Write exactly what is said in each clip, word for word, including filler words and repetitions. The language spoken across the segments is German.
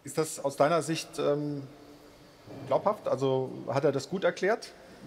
Ist das aus deiner Sicht ähm, glaubhaft? Also hat er das gut erklärt?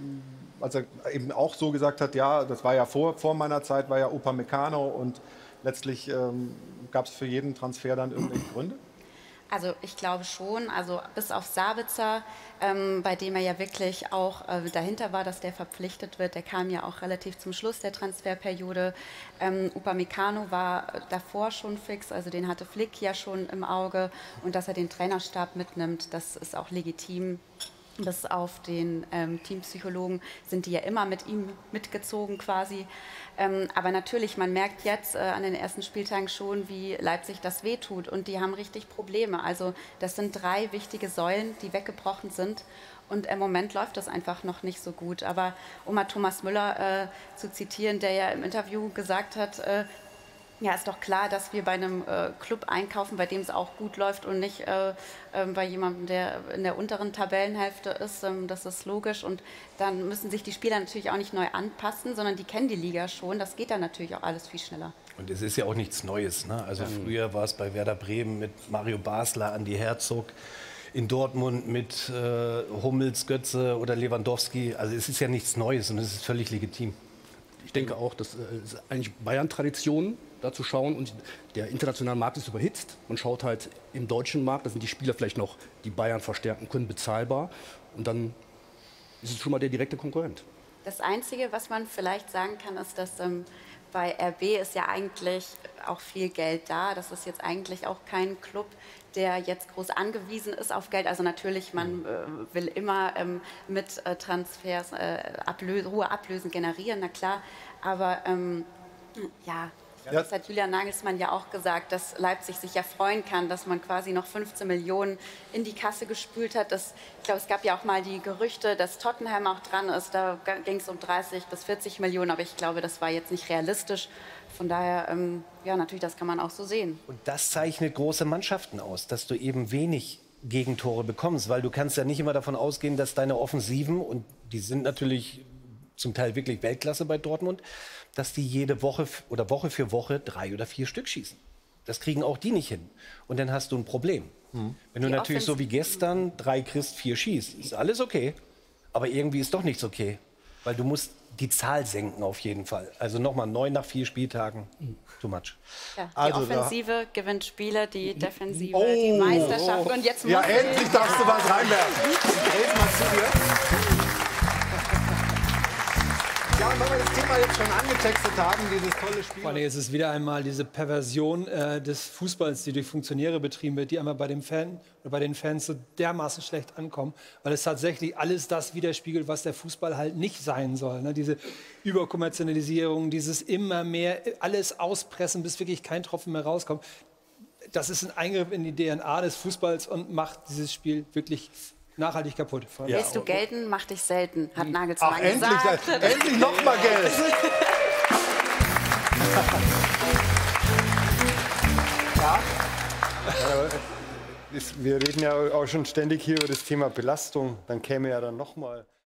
Als er eben auch so gesagt hat, ja, das war ja vor, vor meiner Zeit, war ja Upamecano und letztlich ähm, gab es für jeden Transfer dann irgendwelche Gründe? Also ich glaube schon, also bis auf Sabitzer, ähm, bei dem er ja wirklich auch äh, dahinter war, dass der verpflichtet wird, der kam ja auch relativ zum Schluss der Transferperiode. Ähm, Upamecano war davor schon fix, also den hatte Flick ja schon im Auge, und dass er den Trainerstab mitnimmt, das ist auch legitim. Bis auf den ähm, Teampsychologen sind die ja immer mit ihm mitgezogen quasi. Ähm, aber natürlich, man merkt jetzt äh, an den ersten Spieltagen schon, wie Leipzig das wehtut. Und die haben richtig Probleme. Also das sind drei wichtige Säulen, die weggebrochen sind. Und im Moment läuft das einfach noch nicht so gut. Aber um mal Thomas Müller äh, zu zitieren, der ja im Interview gesagt hat, äh, ja, ist doch klar, dass wir bei einem äh, Club einkaufen, bei dem es auch gut läuft und nicht äh, äh, bei jemandem, der in der unteren Tabellenhälfte ist. Ähm, das ist logisch. Und dann müssen sich die Spieler natürlich auch nicht neu anpassen, sondern die kennen die Liga schon. Das geht dann natürlich auch alles viel schneller. Und es ist ja auch nichts Neues, ne? Also mhm. früher war es bei Werder Bremen mit Mario Basler, Andi Herzog, in Dortmund mit äh, Hummels, Götze oder Lewandowski. Also es ist ja nichts Neues und es ist völlig legitim. Ich denke auch, das ist eigentlich Bayern-Tradition, da zu schauen. Und der internationale Markt ist überhitzt. Man schaut halt im deutschen Markt, da sind die Spieler vielleicht noch, die Bayern verstärken können, bezahlbar. Und dann ist es schon mal der direkte Konkurrent. Das Einzige, was man vielleicht sagen kann, ist, dass ähm, bei R B ist ja eigentlich auch viel Geld da. Das ist jetzt eigentlich auch kein Club, der jetzt groß angewiesen ist auf Geld. Also natürlich, man äh, will immer ähm, mit äh, Transfers äh, Ablöse, hohe Ablösen generieren, na klar. Aber ähm, ja, Ja. das hat Julian Nagelsmann ja auch gesagt, dass Leipzig sich ja freuen kann, dass man quasi noch fünfzehn Millionen in die Kasse gespült hat. Das, ich glaube, es gab ja auch mal die Gerüchte, dass Tottenham auch dran ist. Da ging es um dreißig bis vierzig Millionen, aber ich glaube, das war jetzt nicht realistisch. Von daher, ähm, ja, natürlich, das kann man auch so sehen. Und das zeichnet große Mannschaften aus, dass du eben wenig Gegentore bekommst, weil du kannst ja nicht immer davon ausgehen, dass deine Offensiven, und die sind natürlich zum Teil wirklich Weltklasse bei Dortmund, dass die jede Woche oder Woche für Woche drei oder vier Stück schießen. Das kriegen auch die nicht hin. Und dann hast du ein Problem. Mhm. Wenn du die natürlich so wie gestern drei kriegst, vier schießt, ist alles okay. Aber irgendwie ist doch nichts okay. Weil du musst die Zahl senken auf jeden Fall. Also nochmal neun nach vier Spieltagen. Too much. Ja, die Also Offensive gewinnt Spiele, die Defensive Oh. die Meisterschaft. Und jetzt muss Ja, ich- endlich darfst du was reinwerfen. Red mal zu dir. Ja, und weil wir das Thema jetzt schon angetextet haben, dieses tolle Spiel. Vor allem ist es wieder einmal diese Perversion äh, des Fußballs, die durch Funktionäre betrieben wird, die einmal bei, dem Fan, oder bei den Fans so dermaßen schlecht ankommen, weil es tatsächlich alles das widerspiegelt, was der Fußball halt nicht sein soll. Ne? Diese Überkommerzialisierung, dieses immer mehr, alles auspressen, bis wirklich kein Tropfen mehr rauskommt. Das ist ein Eingriff in die D N A des Fußballs und macht dieses Spiel wirklich nachhaltig kaputt. Ja. Willst du gelten, mach dich selten, hat Nagelsmann Ach, endlich, gesagt. endlich noch mal Geld. Ja. Wir reden ja auch schon ständig hier über das Thema Belastung. Dann käme ja dann noch mal